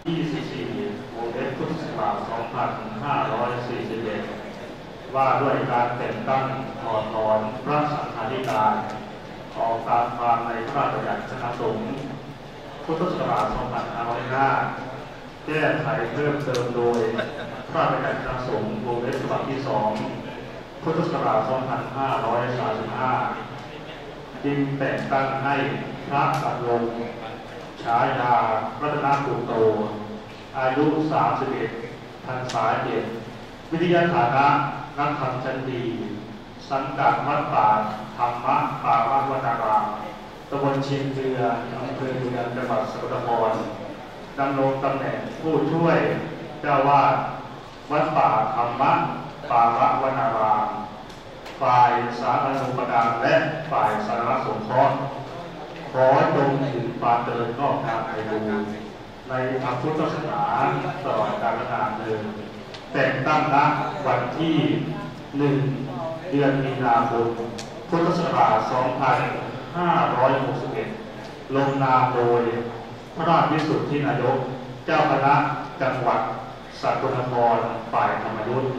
24 วงเล็บพุทธศักราช 2541 ว่าด้วยการแต่งตั้งถอดถอนพระสังฆาธิการออกตามความในพระราชบัญญัติคณะสงฆ์พุทธศักราช 2505 แก้ไขเพิ่มเติมโดยพระราชบัญญัติคณะสงฆ์วงเล็บฉบับที่ 2 พุทธศักราช 2535 จึงแต่งตั้งให้พระสังฆงฉายารัตนปุตโตอายุ 31 พรรษา7วิทยาฐานะนักธรรมชั้นดีสังกัดวัดป่าธรรมปาวรวนารามตำบลเชียงเรืออำเภอเมืองจังหวัดสกลนครดำรงตำแหน่งผู้ช่วยเจ้าวาดวัดป่าธรรมปาวรวนารามฝ่ายสาธารณสุขและฝ่ายสาธารณสงเคราะห์ขอจงถึงความเจริญงอกงามไพบูรณ์ในพระพุทธศาสนาตลอดกาลนานเทอญแต่งตั้งณวันที่ 1 เดือนมีนาคม พุทธศักราช 2561 ลงนามโดยพระราชวิสุทธินายกเจ้าคณะจังหวัดสกลนครฝ่ายธรรมยุทธ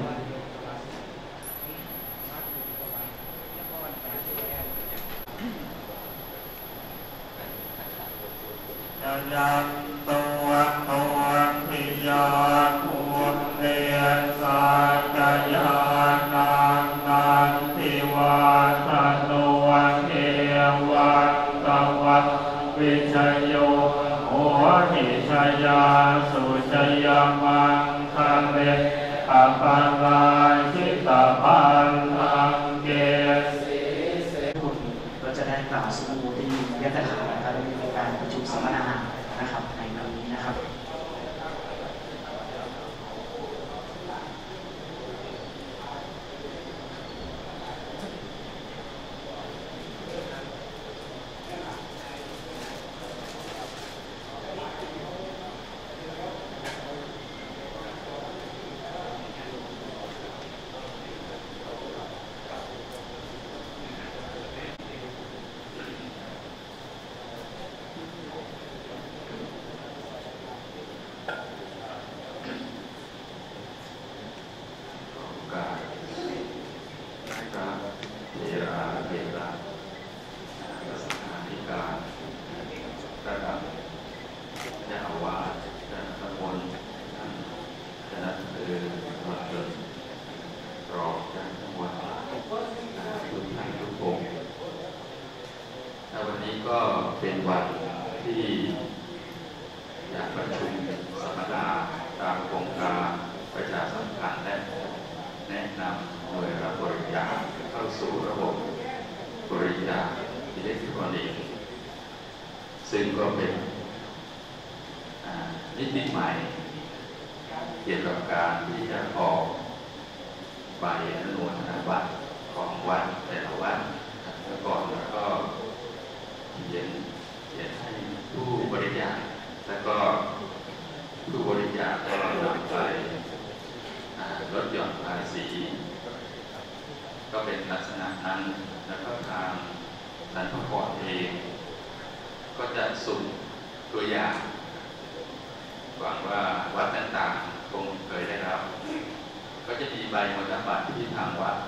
ยังตัวพิยาภูเรสากยานังนันทิวาสโนเทวันตวัตวิชโยโหหิชยาสุชยมังคะเรอปันราชิตาปันทังเกสีเราจะได้กล่าวสมุติยกถานะครับในการประชุมสัมมนานะครับในวันนี้นะครับก็เป็นวันที่จะประชุมสัมมนาตามโครงการประชาสัมพันธ์และแนะนำหน่วยรับบริจาคเข้าสู่ระบบบริจาคอิเล็กทรอนิกส์ซึ่งก็เป็นนิติใหม่เกี่ยวกับการที่จะออกใบอนุโมทนาบัตรของวัดแต่ละวัดแล้วก็เขียนให้ผู้บริจาคแล้วก็ผู้บริจาคก็นำไปลดหย่อนภาษีก็เป็นลักษณะนั้นแล้วก็ทางสรรพากรเองก็จะสุ่มตัวอย่างหวังว่าวัดต่างๆคงเคยได้รับก็จะมีใบมรณบัตรที่ทางวัด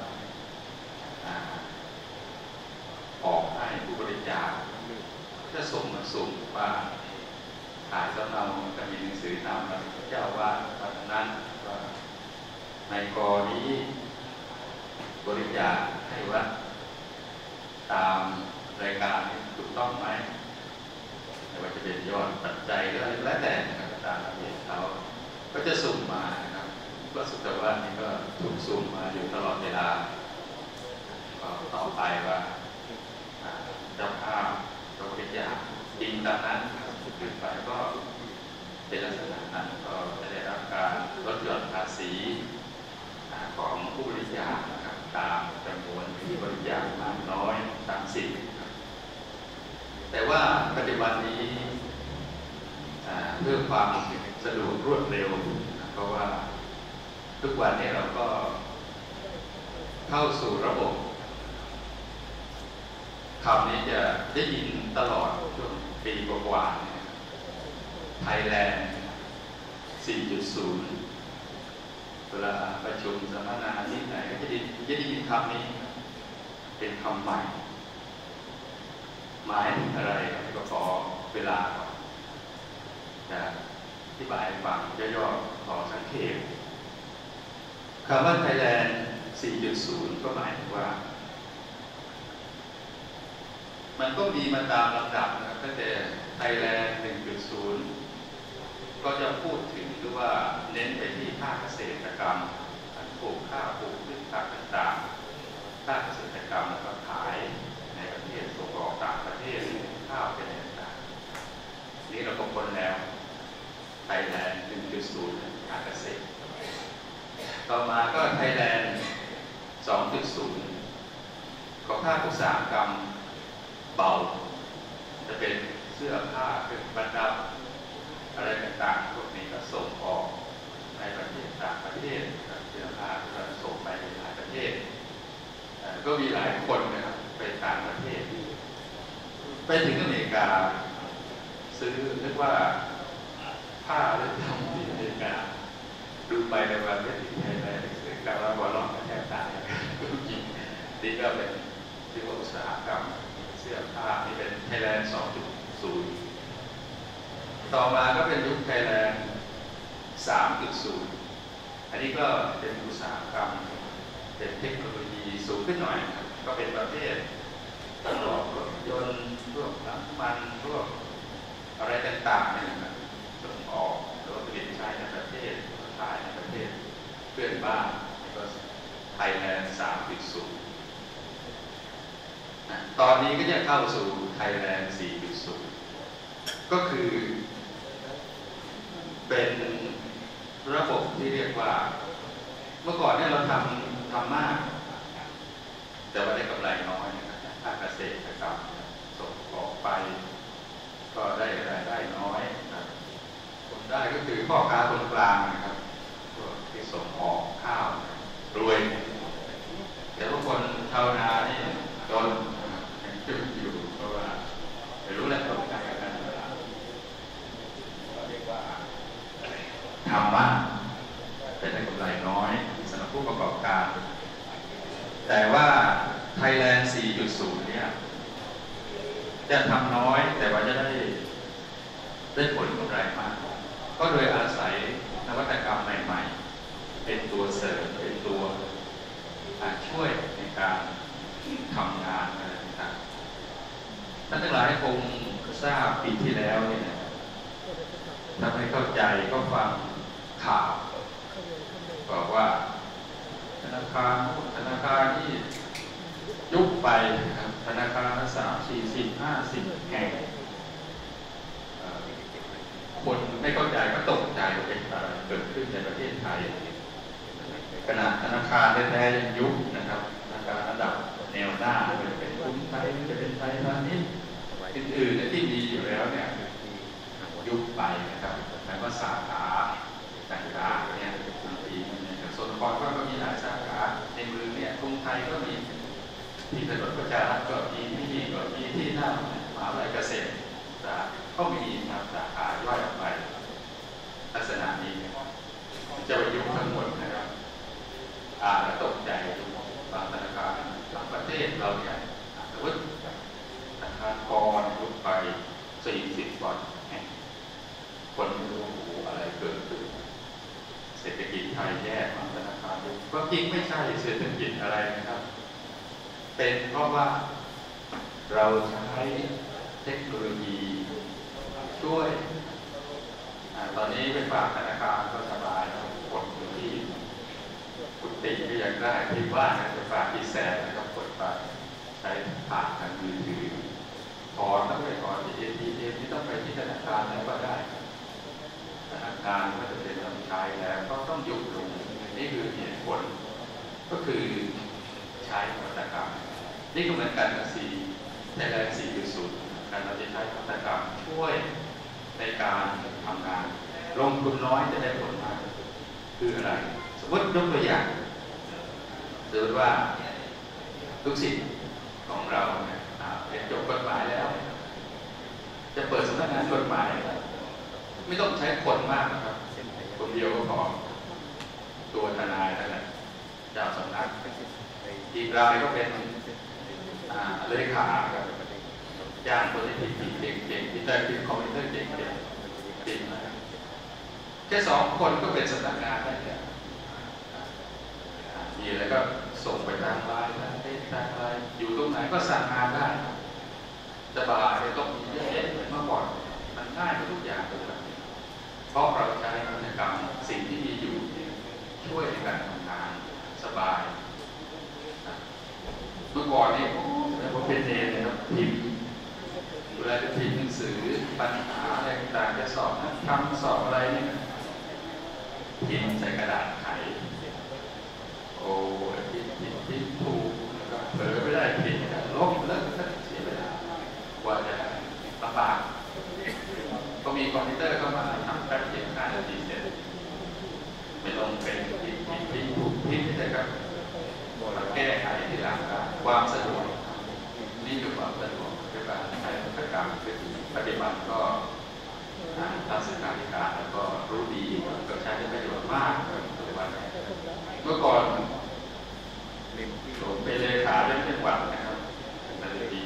ออกให้ผู้บริจาคจะส่งมาสุ่มว่าถ่ายสำเนาจะมีหนังสือนำเจ้าว่าวัดนั้นว่าในกรณีบริจาคให้วัดตามรายการนี้ถูกต้องไหมไม่ว่าจะเป็นยอดปัจจัยหรืออะไรแล้วแต่ตามระเบียบเขาก็จะสุ่มมานะครับก็สุดแต่ว่านี่ก็ถูกสุ่มมาอยู่ตลอดเวลาต่อไปว่าเจ้าภาพบริจาคจริงตามนั้นขึ้นไปก็เป็นลักษณะนั้นก็จะได้รับการลดหย่อนภาษีของผู้บริจาคนะครับตามจำนวนที่บริจาคมากน้อยตามสิทธิ์แต่ว่าปัจจุบันนี้เพื่อความสะดวกรวดเร็วเพราะว่าทุกวันนี้เราก็เข้าสู่ระบบ คำนี้จะได้ยินตลอดช่วงปีกว่าๆไทยแลนด์ 4.0 เวลาประชุมสัมมนาที่ไหนก็จะได้ยินคำนี้เป็นคำใหม่หมายถึงอะไรก็ขอเวลาก่อนจะอธิบายฟังย่อๆขอสังเกตคำว่า Thailand 4.0 ก็หมายถึงว่ามันก็มีมาตามลำดับนะครับตั้งแต่ Thailand 1.0 ก็จะพูดถึงหรือว่าเน้นไปที่ภาคเกษตรกรรมการปลูกข้าวปลูกพืชผักต่างๆภาคเกษตรกรรมแล้วก็ขายในประเทศส่งออกต่างประเทศข้าวเป็นต่างๆนี่เราก็พ้นแล้ว Thailand 1.0 ภาคเกษตรต่อมาก็ Thailand 2.0 ของภาคอุตสาหกรรมเบาจะเป็นเสื้อผ้าเครื่องประดับอะไรต่างๆพวกนี้ก็ส่งออกในประเทศต่างประเทศเสื้อผ้าก็ส่งไปในหลายประเทศก็มีหลายคนนะครับไปต่างประเทศไปถึงอเมริกาซื้อเรียกว่าผ้าหรือทำที่อเมริกาดูไปในวันที่ติดไทยไปซื้อการว่าหัวร้อนแทบตายจริงนี่ก็เป็นที่ว่าอุตสาหกรรมเสื้อผ้านี่เป็น Thailand 2.0 ต่อมาก็เป็นยุค Thailand 3.0 อันนี้ก็เป็นอุตสาหกรรมเป็นเทคโนโลยีสูงขึ้นหน่อยก็เป็นประเภทประกอบรถยนต์พวกน้ำมันพวกอะไรต่างๆเนี่ยนะครับส่งออกหรือว่าผลิตใช้ในประเทศขายในประเทศเพื่อนบ้านก็ Thailand 3.0 ตอนนี้ก็จะเข้าสู่ Thailand 4.0 ก็คือเป็นระบบที่เรียกว่าเมื่อก่อนเนี่ยเราทำมากแต่ว่าได้กำไรน้อยนะครับภาคเกษตรกรรมส่งออกไปก็ได้รายได้น้อยนะครับคนได้ก็คือพ่อค้าคนกลางนะครับที่ส่งออกข้าวรวยแต่ว่าคนชาวนานี่จนอยู่เพราะว่าไม่รู้แล้วต้องการกันเรียกว่าทำมากแต่ได้กำไรน้อยสำหรับผู้ประกอบการแต่ว่า Thailand 4.0 เนี่ยจะทำน้อยแต่ว่าจะได้ผลกำไรมากก็โดยอาศัยนวัตกรรมใหม่ๆเป็นตัวเสริมเป็นตัวช่วยในการทำงานอะไรต่างๆท่านทั้งหลายคงทราบปีที่แล้วเนี่ยถ้าไม่เข้าใจก็ฟังข่าวบอกว่าธนาคารที่ยุบไปครับธนาคาร30-40-50 แห่งคนไม่เข้าใจก็ตกใจว่าเป็นอะไรเกิดขึ้นในประเทศไทยขณะธนาคารแท้ๆยังยุบนะครับธนาคารระดับแนวหน้าจะเป็นกรุงไทยจะเป็นไทยพาณิชย์อื่นๆที่มีอยู่แล้วเนี่ยยุบไปนะครับแล้วก็สาขาต่างๆเนี่ยบางทีโซนคอนก็มีหลายสาขาในเมืองเนี่ยกรุงไทยก็มีที่ถนนประชารัฐก็มีที่นี่ก็มีที่หน้ามหาวิทยาลัยเกษตรก็มีสาขาย่อยออกไปลักษณะนี้จะไปยุบทั้งหมดนะครับแล้วตกใจบางธนาคารต่างประเทศเราเนี่ยสมมติธนาคารกรยุบไป40 วันคนไม่รู้อะไรเกิดขึ้นเศรษฐกิจไทยแย่บางธนาคารก็จริงไม่ใช่เศรษฐกิจอะไรนะครับเป็นเพราะว่าเราใช้เทคโนโลยีช่วยตอนนี้ไปฝากธนาคารก็สบายแล้วกดอยู่ที่กุฏิก็ยังได้ที่บ้านจะฝากที่แสนนะครับกดไปใช้ผ่านทางมือถือถอนต้องไปถอนที่ ATM ที่ต้องไปที่ธนาคารแล้วก็ได้ธนาคารก็จะเป็นลำชายแล้วก็ต้องยุบลงนี่คือเหตุผลก็คือใช้นวัตกรรมนี่ก็เหมือนกันกับThailand 4.0 การเราจะใช้นวัตกรรมช่วยในการทำงานลงทุนน้อยจะได้ผลมากคืออะไรสมมติยกตัวอย่างสมมติว่าลูกศิษย์ของเราเนี่ยเรียนจบกฎหมายแล้วจะเปิดสำนักงานกฎหมายไม่ต้องใช้คนมากนะครับคนเดียวก็พอตัวทนายนั่นแหละเจ้าสำนักอีกรายก็เป็นเลขาครับจ้างคนที่ผิดเก่งๆที่ได้พิมพ์คอมพิวเตอร์เก่งๆจริงนะครับแค่2 คนก็เป็นสำนักงานได้แล้วมีอะไรก็ส่งไปทางไลน์ทางเฟซทางไลน์อยู่ตรงไหนก็สั่งงานได้สบายไม่ต้องมีเยอะแยะเหมือนเมื่อก่อนมันง่ายทุกอย่างเลยเพราะเราใช้นวัตกรรมสิ่งที่มีอยู่ช่วยในการทำงานสบายเมื่อก่อนนี่ผมเป็นเองนะครับพิมพ์เวลาจะพิมพ์หนังสือปัญหาอะไรต่างๆจะสอบทำสอบอะไรนี่พิมพ์ใส่กระดาษไขโอ้พิมพ์ถูกนะครับเผลอไม่ได้พิมพ์ลบแล้วก็เสียเวลากว่าจะลำบากก็มีคอมพิวเตอร์เข้ามาทำแป๊บเดียว5 นาทีเสร็จไม่ต้องเป็นพิมพ์ถูกพิมพ์ได้ครับมาแก้ไขทีหลังความสะดวกนี่คือความสะดวกคือการใช้นวัตกรรมปฏิบัติก็ทางสื่อการธิการแล้วก็รู้ดีก็ใช้ได้ประโยชน์มากปฏิบัติเมื่อก่อนผมเป็นเลขาเรื่องจังหวัดนะครับในปี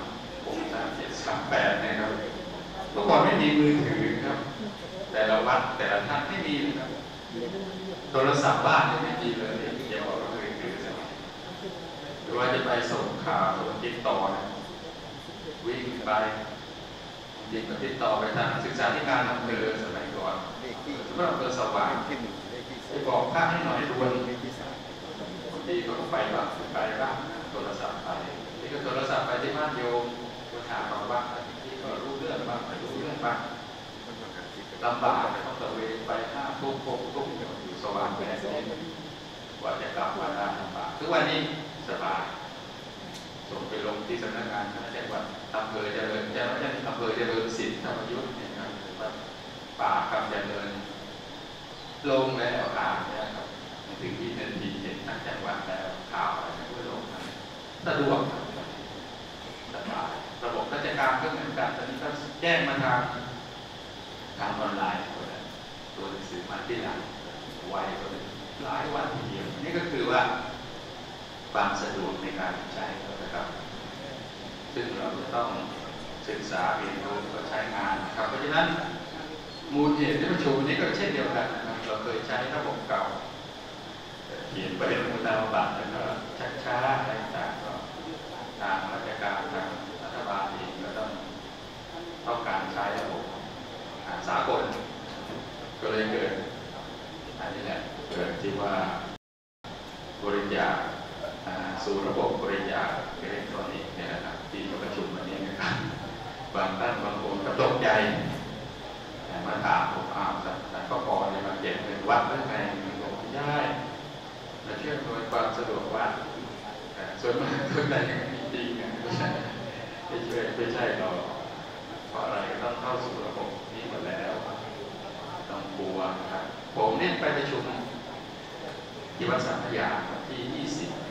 363738นะครับเมื่อก่อนไม่มีมือถือครับแต่ละวัดแต่ละท่านไม่มีนะครับโทรศัพท์บ้านไม่มีเลยเดี๋ยวเรามือถือหรือว่าจะไปส่งข่าวติดต่อวิ่งไปติดต่อไปทางศึกษาธิการอำเภอสมัยก่อนสำหรับอำเภอสว่างไปบอกข้าให้หน่อยด่วนที่ก็ไปบ้างโทรศัพท์ไปที่ก็โทรศัพท์ไปที่บ้านโยมก็ถามบ้างที่ก็รู้เรื่องบ้างไม่รู้เรื่องบ้างลำบากต้องตะเวนไป5 ทุ่ม 6 ทุ่มอยู่สว่างแดดกว่าจะกลับมาได้ลำบากทุกวันนี้สบายส่งไปลงที่สำนักงานจังหวัดอำเภอเจริญอำเภอเจริญศิลป์ธรรมยุทธ์เนี่ยครับป่าคำเจริญลงแล้วอ่านเนี่ยครับถึงที่นาทีเห็นทั้งจังหวัดแล้วข่าวอะไรก็ลงสะดวกสบายระบบราชการก็เหมือนกันตอนนี้ก็แจ้งมาทางออนไลน์ตัวหนังสือมาที่หลังไวกว่าหลายวันทีเดียวนี่ก็คือว่าความสะดวกในการใช้นะครับซึ่งเราจะต้องศึกษาเรียนรู้และใช้งานนะครับเพราะฉะนั้นมูลเหตุที่ประชุมนี้ก็เช่นเดียวกันนะครับเราเคยใช้ระบบเก่าเขียนไปเป็นมูลตามบัตรแล้วก็ช้าๆอะไรต่างๆก็ทางราชการทางรัฐบาลเองก็ต้องการใช้ระบบสากลก็เลยเกิดอันนี้แหละเกิดที่ว่าบริจาคสู่ระบบบริจาคอิเล็กทรอนิกส์เนี่ยนะครับที่ประชุมวันนี้นะครับบางท่านบางคนก็ตกใจมาถามผมแต่ก็พอจะมาเก็บเงินวัดได้ไงมันบอกไม่ได้มาเชื่อมโดยความสะดวกวัดส่วนมากคนใดยังไม่จริงไม่ใช่เราเพราะอะไรก็ต้องเข้าสู่ระบบนี้หมดแล้วต้องกลัวนะครับผมเนี่ยไปประชุมที่วัดสัมพยาที่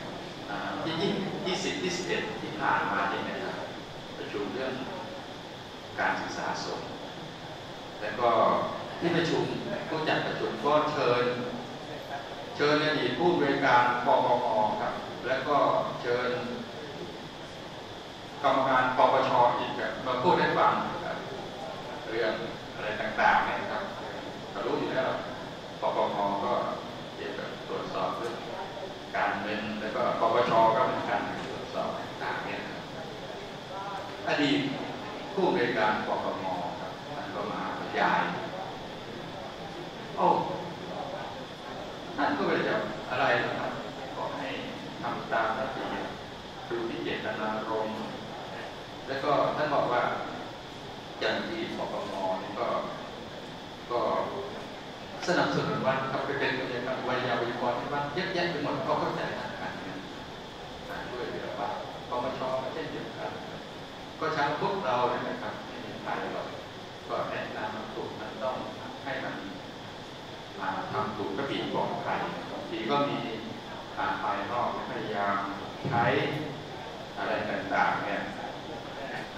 21ที่ผ่านมาเนี่ยนะครับประชุมเรื่องการศึกษาสงฆ์แล้วก็ที่ประชุมผู้จัดประชุมก็เชิญอดีตผู้บริการปปงครับแล้วก็เชิญกรรมการปปชอีกมาพูดให้ฟังเรื่องอะไรต่างๆเนี่ยครับก็รู้อยู่แล้วปปงก็เกี่ยวกับตรวจสอบเรื่องการเงินแล้วก็ปปชก็เป็นการตรวจสอบต่างๆเนี่ยอดีตผู้บริการปปงครับท่านก็มาบรรยายท่านก็เลยจะอะไรนะครับก็ให้ทำตามหน้าที่ดูที่เจตนารมณ์แล้วก็ท่านบอกว่าอย่างที่ปปงนี่ก็สนับสนุนวัดเขาไปเป็นวิทยากรที่วัดเยอะแยะไปหมดเขาเข้าใจทางการเงินด้วยเหลือวัดปปชเช่นเดียวกันก็ใช้พวกเราเนี่ยนะครับไม่มีใครหรอกก็แนะนำถูกมันต้องให้มันทำถูกกระบี่บอกใครบางทีก็มีภายนอกพยายามใช้อะไรต่างๆเนี่ย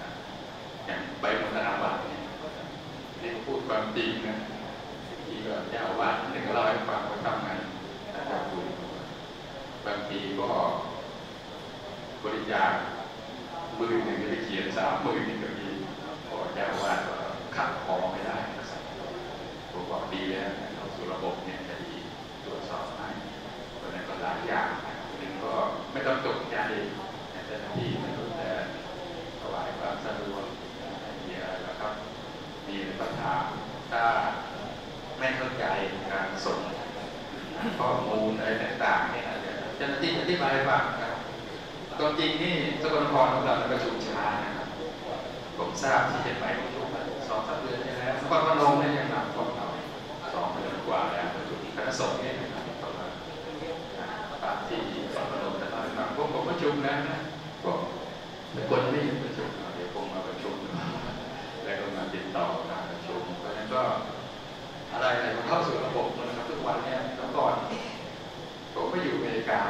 อย่างใบมรณบัตรเนี่ยพูดความจริงนะที่ก็เจ้าว่าหนึ่งก็เล่าให้ฟังว่าทำงานอาจารย์บุญบางทีก็บริจาคมือหนึ่งไปเขียน30,000นี่ก็มีพอเจ้าว่าขัดคอไม่ได้ผมบอกดีแล้วเอาสู่ระบบเนี่ยจะดีตรวจสอบให้เพราะนั้นก็หลายอย่างนึงก็ไม่ต้องตกใจเจ้าหน้าที่ไม่ต้องแต่ถวายความสะดวกมีอะไรแล้วครับมีปัญหาถ้าไม่เข้าใจการส่งข้อมูลอะไรต่างๆเนี่ยเจ้าหน้าที่อธิบายให้ฟังครับตัวจริงนี่สกลนครของเราประชุมช้านะครับผมทราบที่จะไปประชุม2-3 เดือนแล้วนครพนมเนี่ยยังหนักกว่าเรา2 เดือนกว่าแล้วประชุมคณะสงฆ์เนี่ยนะครับตามที่นครพนมแต่ตอนนั้นผมประชุมแล้วนะก็แต่คนไม่ประชุมเดี๋ยวผมมาประชุมแล้วก็มาติดต่อการประชุมเพราะฉะนั้นก็อะไรมันเข้าสู่ระบบนะครับทุกวันเนี่ยแต่ก่อนผมไปอยู่อเมริกา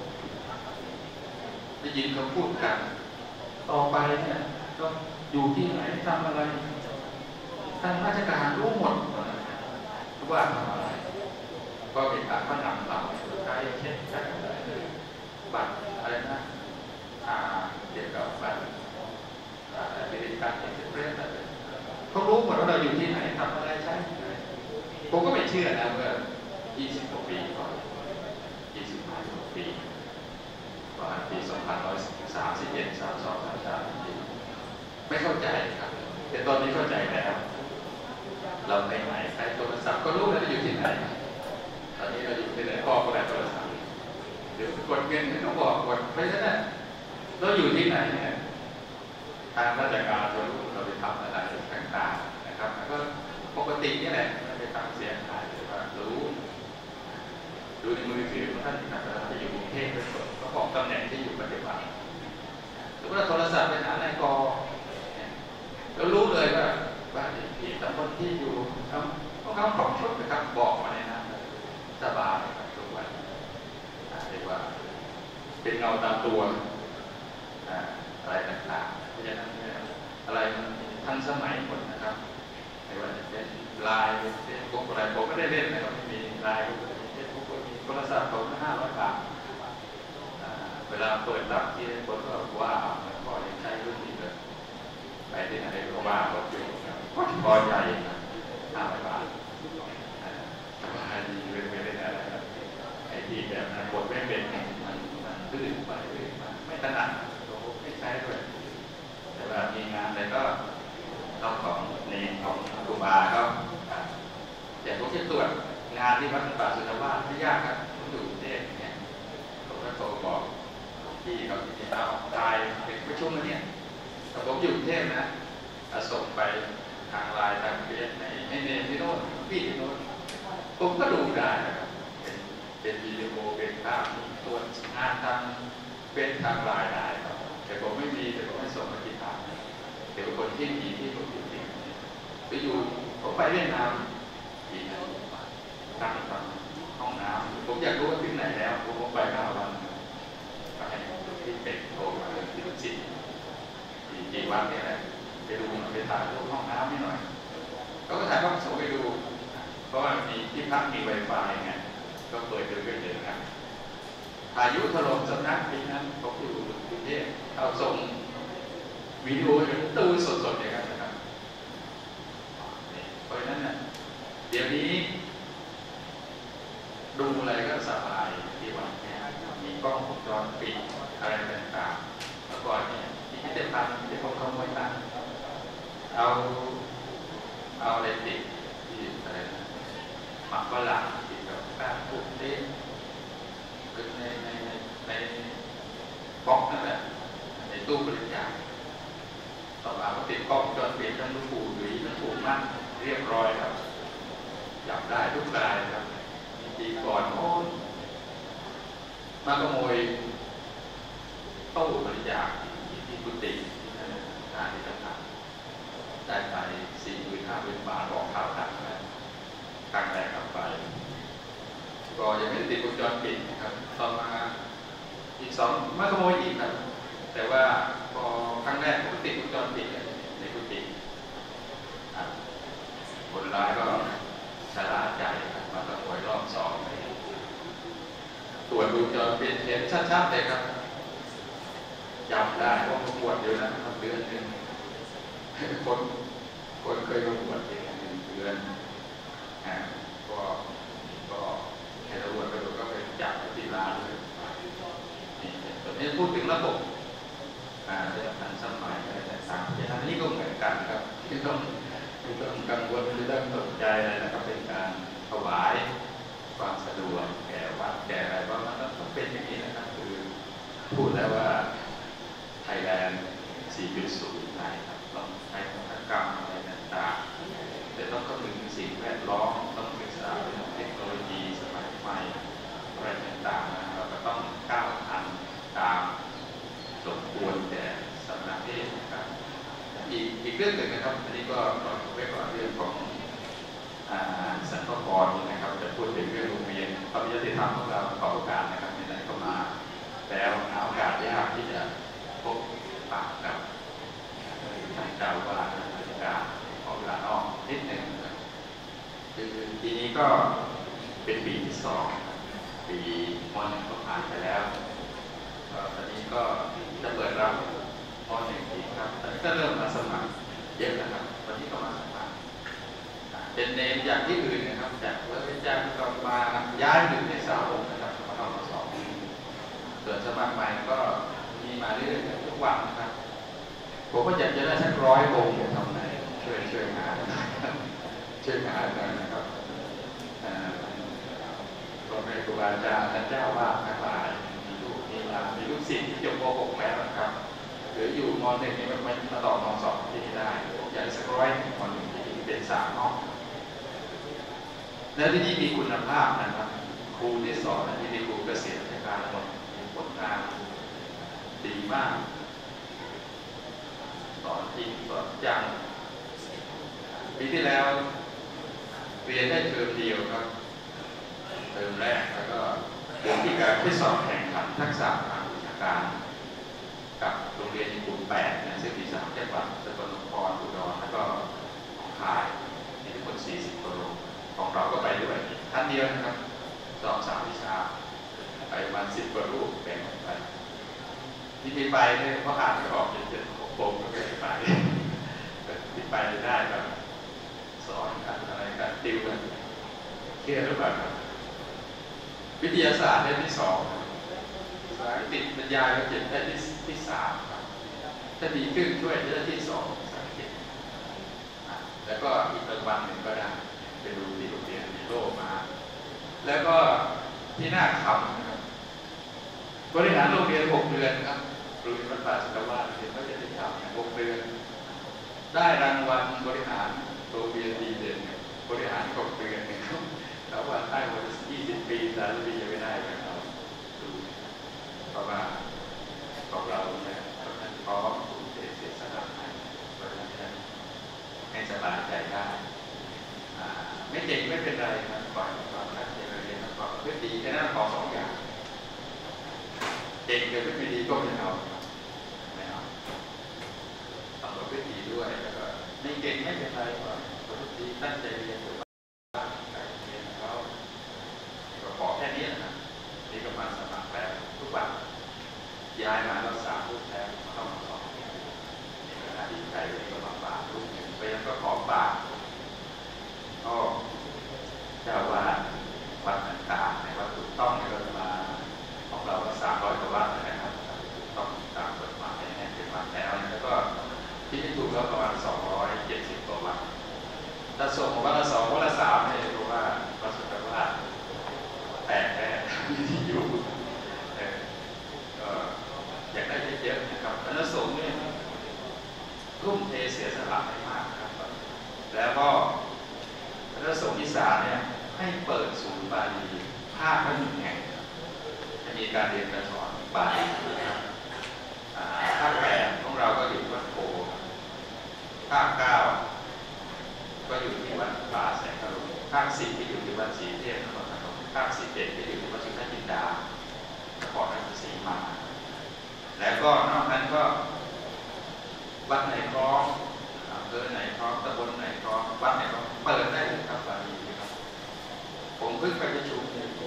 ได้ยินเขาพูดกันต่อไปเนี่ยก็อยู่ที่ไหนทำอะไรทางราชการรู้หมดว่าทำอะไรก็เป็นการผนังเราใช้เช็คใช้อะไรบัตรอะไรนะเกี่ยวกับบัตรบริการเอ็กซ์เพรสอะไรเขารู้หมดว่าเราอยู่ที่ไหนทำอะไรใช่ผมก็ไม่เชื่อนะเมื่อ20 กว่าปีก่อน25 กว่าปีประมาณปี2531 32 33ไม่เข้าใจครับแต่ตอนนี้เข้าใจแล้วเราไปไหนใช้โทรศัพท์ก็รู้แล้วเราอยู่ที่ไหนตอนนี้เราอยู่ที่ไหนพ่อก็ได้โทรศัพท์เดี๋ยวกดเงินไม่ต้องบอกกดไปนั่นแหละเราอยู่ที่ไหนเนี่ยทางราชการจะรู้เราไปทำอะไรต่างๆนะครับแล้วก็ปกตินี่แหละไม่ไปทำเสียหายหรือว่ารู้ดูในมือถือของท่านนะครับจะอยู่กรุงเทพก็บอกตำแหน่งที่อยู่ปัจจุบันหรือว่าโทรศัพท์ไปหานายกเรารู้เลยว่าบ้านที่ตำบลที่อยู่เขาของชุดนะครับบอกมาในนั้นสบายครับทุกวันเรียกว่าเป็นเงาตามตัวอะไรต่างๆเพราะฉะนั้นอะไรมันทันสมัยหมดนะครับไม่ว่าจะเป็นไลน์เฟซบุ๊กอะไรผมไม่ได้เล่นนะครับไม่มีไลน์เฟซบุ๊กมีโทรศัพท์ผม500 บาทเวลาเปิดรับที่คนก็ว่าก็ยังใช้รุ่นนี้เลยไปที่ไหนก็ว่ารถอยู่พอใจ500 บาทสบายดีไม่ได้อะไรไอ้ที่แบบนั้นกดไม่เป็นมันลื่นไปไม่ถนัดไม่ใช้ด้วยแต่ว่ามีงานอะไรก็ต้องของเนรของครูบาก็อย่างผมจะตรวจงานที่วัดป่าสุทธาวาสไม่ยากครับผมอยู่กรุงเทพเนี่ยผมก็โทรบอกที่เขาที่เอาตายเป็นประชุมเนี่ยแต่ผมอยู่กรุงเทพนะส่งไปทางไลน์ทางเฟซในเนรที่โน่นพี่ที่โน่นผมก็ดูได้นะครับเป็นวิดีโอเป็นภาพตัวงานทางเฟซทางไลน์ได้ครับแต่ผมไม่มีแต่ผมไม่ส่งมาที่ทางเดี๋ยวคนที่มีที่ผมอยู่ที่ไปอยู่ผมไปเวียดนามอีกตั้งห้องน้ำผมอยากรู้ว่าที่ไหนแล้วผมไป5 วันก็ให้ที่เป็ดโทรมาที่ลูกศิษย์กี่วันนี่แหละไปดูไปถ่ายรูปห้องน้ำนิดหน่อยเขาก็ถ่ายภาพส่งไปดูเพราะว่ามีที่พักมี Wi-Fi ไงก็เปิดดูกันเลยนะพายุถล่มสำนักปีนั้นผมอยู่กรุงเทพเอาส่งวิดีโออย่างตู้สดๆอย่างนั้นนะครับเพราะฉะนั้นเดี๋ยวนี้ดูอะไรก็สบายที่วันนี้มีกล้องวงจรปิดอะไรต่างๆเมื่อก่อนเนี่ยที่พิพิธภัณฑ์ที่ผมขโมยตังเอาอะไรติดที่อะไรหมักฝรั่งติดกับแป้งพวกนี้ในบล็อกนั่นแหละในตู้บริจาคต่อมาก็ติดกล้องวงจรปิดทั้งลูกปูหรือทั้งปูมั่นเรียบร้อยครับจับได้ทุกรายครับปีก่อนโน้นมาขโมยตู้บริจาคที่กุฏิที่ต่างๆได้ไป40,000-50,000 บาทออกข่าวดังนะครั้งแรกกลับไปก็ยังไม่ได้ติดวงจรปิดนะครับต่อมาอีก2มาขโมยอีกครับแต่ว่าพอครั้งแรกผมติดวงจรปิดในกุฏิคนร้ายก็ชะล่าใจมาตรวจรอบ2ตรวจดูจอเป็นเห็นชัดๆเลยครับจำได้ว่าประกวดอยู่นะครับเดือนหนึ่งคนเคยประกวดเดือนก็ให้ตำรวจไปดูก็ไปจับที่ร้านเลยตอนนี้พูดถึงระบบเรื่องทันสมัยอะไรต่างๆอย่างนี้ก็เหมือนกันครับไม่ต้องกังวลไม่ต้องตกใจอะไรนะครับเป็นการถวายความสะดวกแก่วัดแก่อะไรว่ามันต้องเป็นอย่างนี้นะครับคือพูดแล้วว่าไทยแลนด์ 4.0 นะครับต้องใช้นวัตกรรมอะไรต่างๆแต่ต้องคำนึงถึงสิ่งแวดล้อมต้องศึกษาเรื่องเทคโนโลยีสมัยใหม่อะไรต่างๆเราก็ต้องก้าวทันตามสมควรแต่สำนักเทศนะครับอีกเรื่องหนึ่งนะครับอันนี้ก็ขอไว้ก่อนเรื่องของสรรพากรนะครับจะพูดถึงเรื่องโรงเรียนปริยัติธรรมของเราขอโอกาสนะครับในไหนก็มาแล้วหาโอกาสยากที่จะพบปะกับท่านเจ้าวาดท่านอธิการขอเวลานอกนิดหนึ่งคือปีนี้ก็เป็นปีที่2ปีม.1 ก็ผ่านไปแล้วตอนนี้ก็จะเปิดรับม.1 อีกครับตอนนี้ก็เริ่มมาสมัครเยอะนะครับตอนนี้ก็มาสมัครเป็นเนรจากที่อื่นนะครับจากวัดจันทร์ก็มาย้ายอยู่ในสาวงนะครับมาเข้ามาสอบส่วนสมัครใหม่ก็มีมาเรื่อยๆทุกวันนะครับผมก็อยากจะได้สัก100 องค์ทำไงช่วยหาหน่อยนะครับก็ให้ครูบาอาจารย์ท่านเจ้าวาดทั้งหลายมีลูกศิษย์ที่จบม.6 แล้วนะครับหรืออยู่ม.1 นี่มันมาต่อม.2 ที่นี่ได้ผมอยากสัก100ม.1 ที่เป็น3 ห้องแล้วที่นี่มีคุณภาพนะครับครูที่สอนที่มีครูเกษียณราชการหมดมีผลงานดีมากสอนจริงสอนจังปีที่แล้วเรียนได้เทอมเดียวครับเทอมแรกแล้วก็เดือนที่การที่สอบแข่งขันทักษะทางวิชาการกับโรงเรียนในกลุ่ม8นะซึ่งมี3 จังหวัดสกลนครอุดรแล้วก็หนองคายมีทั้งหมด40 กว่าโรงของเราก็ไปด้วยท่านเดียวนะครับสอบ3 วิชาไปประมาณ10 กว่ารูปแบ่งไปที่มีไปเนี่ยเพราะอ่านไม่ออกจน6 โมงก็ไม่ได้ไปที่ไปได้แบบสอนกันอะไรกันติวกันเครียดหรือเปล่าครับวิทยาศาสตร์ได้ที่2ภาษาอังกฤษบรรยายก็เจ็บได้ที่3ครับถ้าดีขึ้นช่วยได้ที่2ภาษาอังกฤษแล้วก็อีกรางวัลหนึ่งก็ได้ไปดูที่โรงเรียนมีโล่มาแล้วก็ที่น่าขำนะครับบริหารโรงเรียน6 เดือนครับโรงเรียนวัดป่าสุกวาสเรียนก็จะได้ทำ6 เดือนได้รางวัลบริหารโรงเรียนดีเด่นบริหาร6 เดือนนะครับแล้ววันได้วัน20 ปีสารปียังไม่ได้เลยครับดูเพราะว่าของเราเนี่ยพร้อมเสียสละให้สบายใจได้ไม่เก่งไม่เป็นไรนะปล่อยความรักเจริญเรียนความเพื่อดีแค่นั้นขอ2 อย่างเก่งแต่ไม่ดีก็ไม่เอาทำเพื่อดีด้วยแล้วก็ไม่เก่งไม่เป็นไรก็เพื่อดีตั้งใจเรียนเรียนเขาก็ขอแค่นี้นะนี่ก็มาสมัครแล้วทุกวันย้ายมารักษาลูกแล้วเข้ามาสอบนี่ก็น่าดีใจเลยก็มาฝากลูกหนึ่งไปแล้วก็ขอฝากก็เจ้าวาดวัดต่างๆในวัดถูกต้องในเรามาของเราก็300 กว่าวัดนะครับต้องตามกฎหมายให้เป็นวัดแล้วก็ที่ไม่ถูกก็ประมาณ270 กว่าวัดถ้าส่งวัดละ2วัดละ3เนี่ยเพราะว่าวัดสุทธิวาสแตกแน่ที่อยู่อยากได้เยอะๆนะครับคณะสงฆ์เนี่ยทุ่มเทเสียสละมากครับแล้วก็คณะสงฆ์อีสานเนี่ยให้เปิดศูนย์บาลีภาคละ1 แห่งจะมีการเรียนการสอนบาลีภาค8ของเราก็อยู่วัดโพภาค9ก็อยู่ที่วัดป่าแสงกะลุงภาค10ที่อยู่ที่วัดศรีเทพนครปฐมภาค11ที่อยู่ที่วัดสุทธจินดานครราชสีมาแล้วก็นอกนั้นก็วัดไหนคล้องอำเภอไหนคล้องตำบลไหนคล้องวัดไหนคล้องเปิดได้เลยครับบาลีครับผมเพิ่งไปประชุม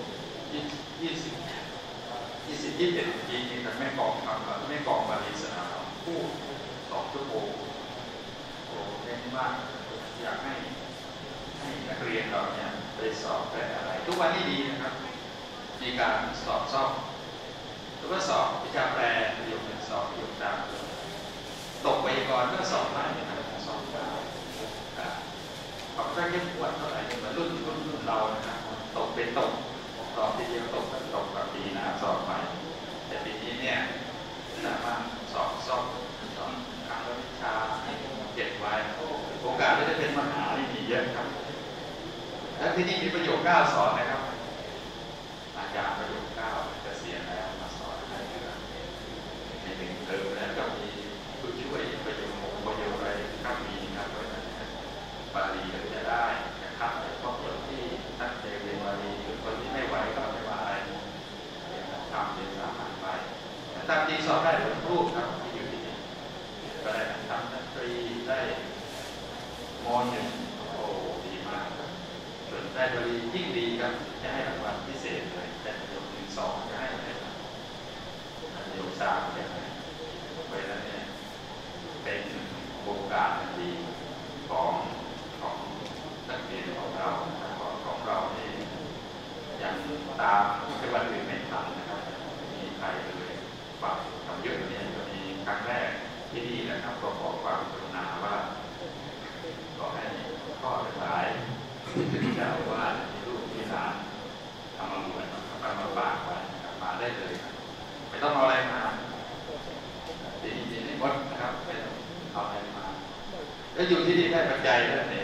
21 ปีนี้กับแม่กองบาลีสนามพูด2 ชั่วโมงโอ้เน้นมากอยากให้นักเรียนเราเนี่ยไปสอบได้อะไรทุกวันนี้ดีนะครับมีการสอบซ่อมหรือว่าสอบวิชาแปลประโยค1 สอบประโยค3ตกไวยากรณ์ก็สอบได้นะครับสอบได้เขาก็เข้มงวดเท่าไหร่เหมือนรุ่นเรานะครับตกเป็นตกสอบทีเดียวตกกับปีหน้าสอบใหม่แต่ปีนี้เนี่ยสามารถสอบครั้งละวิชาเก็บไว้โอกาสที่จะเป็นมหานี่มีเยอะครับและที่นี่มีประโยค9 สอนนะครับอาจารย์ประโยค9เกษียณแล้วมาสอนให้ใน1 เทอมแล้วก็มีผู้ช่วยประโยคอะไรครับมีครับบาลีก็จะได้นะครับเพราะคนที่ตั้งใจเรียนบาลีหรือคนที่ไม่ไหวก็ไม่ว่าอะไรทำเป็นสามัญไปตามจริงสอบได้ทุกรูปครับที่อยู่ที่นี่ก็ได้ทำดนตรีได้ม.1 โอ้ดีมากครับส่วนได้บาลียิ่งดีครับจะให้รางวัลพิเศษเลยแต่ประโยค1 2จะให้ประโยค3จะให้ไว้แล้วเนี่ยเป็นโอกาสดีของนักเรียนของเรานี่ยังตามจังหวัดอื่นไม่ทันนะครับมีใครเลยฝากทำเยอะเนี่ยก็มีครั้งแรกที่นี่นะครับก็ขอความกรุณาว่าขอให้พ่อทั้งหลายเจ้าว่ามีลูกมีหลานทำมาเหมือนมาฝากไว้มาได้เลยไม่ต้องเอาอะไรมาดีให้หมดนะครับไม่ต้องเอาอะไรมาแล้วอยู่ที่นี่ได้ปัจจัยแล้วเนี่ย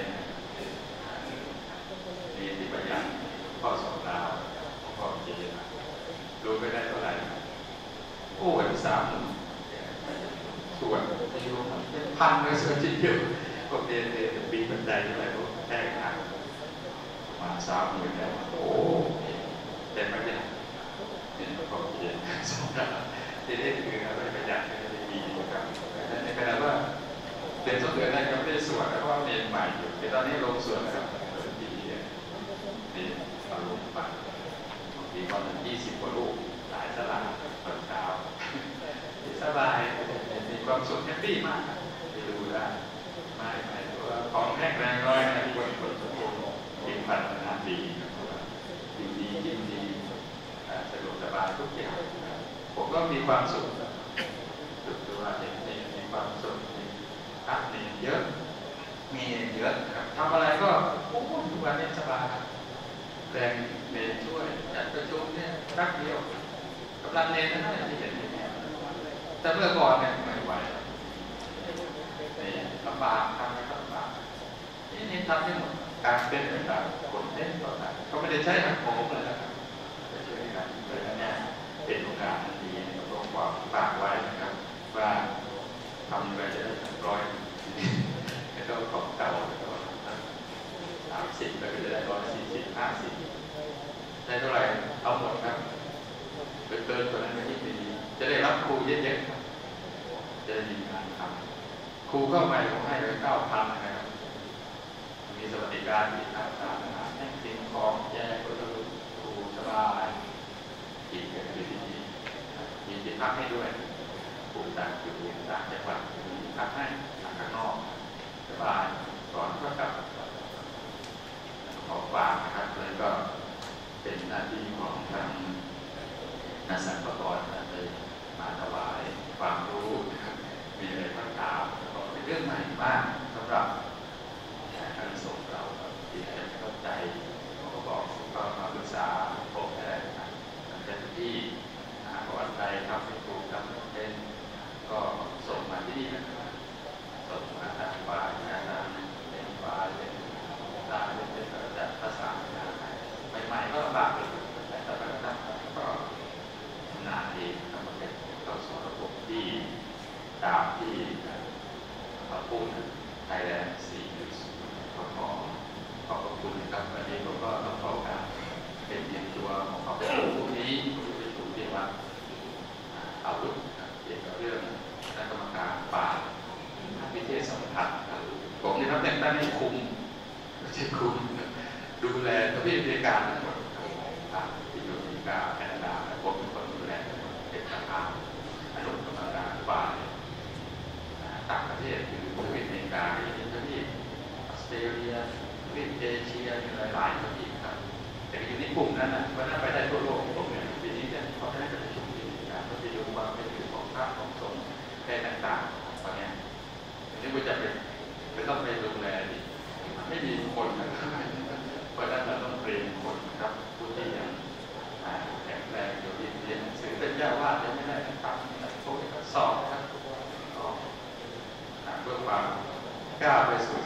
นี่ที่ประหยัดข้อสอบดาวข้อเจนรู้ไปได้เท่าไหร่โอ้ย30,000ส่วนอายุพันเลยส่วนที่เยอะก็เรียนปีปัจจัยเท่าไหร่ก็แค่หนักมา30,000แล้วโอ้แต่ไม่ได้เนี่ยข้อเจนสอบดาวที่ได้คืออะไรประหยัดก็จะดีนะครับในขณะว่าเรียน2 เดือนได้ก็ไม่ได้ส่วนแล้วก็เรียนใหม่อยู่แต่ตอนนี้ลงส่วนนะครับปีนี้นี่เอาลงไปปีก่อน20 กว่าลูกหลายตลาดตอนเช้าสบายมีความสุขแฮปปี้มากไปดูได้ไม่ตัวของแข็งแรงน้อยนะคนสมบูรณ์กินพัฒนาดีดีกินดีสะดวกสบายทุกอย่างผมก็มีความสุขดูว่ามีความสุขครับมีเยอะครับทำอะไรก็ทุกวันนี้สบายแรงเนรช่วยจัดประชุมเนี่ยรักเดียวกำลังเนรนั่นที่เห็นเนี่ยแต่เมื่อก่อนเนี่ยไม่ไหวนี่ลำบากทำอะไรก็ลำบากนี่ทำให้หมดการเป็นต่างๆคนเล่นต่างๆเขาไม่ได้ใช้หักโหมเลยนะครับจะช่วยกันเลยนะเนี่ยเป็นโอกาสดีต้องบอกฝากไว้นะครับว่าทำอะไรจะได้100แล้วก็ของเก่าแล้วก็30แล้วก็จะได้140 50ได้เท่าไหร่เอาหมดครับเกินกว่านั้นก็ยิ่งดีจะได้รับครูเยอะๆครับจะได้มีงานทำครูเข้ามาผมให้เลย9,000นะครับมีสวัสดิการมีค่าอาหารแห้งสิ่งของแจกครูสบายกินกันดีๆมีที่พักให้ด้วยครูต่างอยู่ต่างจังหวัดมีพักให้ข้างนอกสบายก่อนก็กลับขอฝากนะครับแล้วก็เป็นหน้าที่ของทางนักสังฆกรเลยมาถวายความรู้นะครับมีอะไรคำถามก็เป็นเรื่องใหม่มากสำหรับการส่งเราที่จะเข้าใจเขาก็บอกก็มาปรึกษาผมได้นะครับเจ้าหน้าที่ขออันใดทำให้ถูกทำให้เป็นก็ส่งมาที่นี่นะครับส่งมาทางฝ่ายงานเป็นฝ่ายเป็นภาษาใหม่ๆก็ลำบากเลยแต่ตอนนั้นก็นานดีทำมาเป็นเข้าสู่ระบบที่ตามที่เราพูดไทยแลนด์4.0ขอขอบคุณครับวันนี้ผมก็ต้องขอการเป็นเพียงตัวของเขาเป็นผู้นี้ไปสู่ที่ว่าเอาลุกเกี่ยวกับเรื่องคณะกรรมการป่าวิเทศสัมพันธ์ผมนี่ครับแต่งตั้งให้คุมไม่ใช่คุมดูแลทวีปอเมริกาทั้งหมดต่างประเทศคือทวีปอเมริกาทวีปออสเตรเลียทวีปเอเชียมีหลายๆทวีปครับแต่อยู่ในกลุ่มนั้นนะเพราะนั้นไปได้ทั่วโลกพวกเนี่ยปีนี้เนี่ยเขาได้ประชุมที่การก็จะดูความเป็นอยู่ของพระของสงฆ์ในต่างๆตอนนี้นี่ก็จะเป็นต้องไปดูแลดิไม่มีคนนะครับเพราะฉะนั้นเราต้องเตรียมคนครับผู้ที่ยังแข็งแรงอยู่ที่เรียนหนังสือเป็นเจ้าวาดยังไม่ได้นะครับพวกนี้ก็สอบครับเพื่อความก้าวไปสู่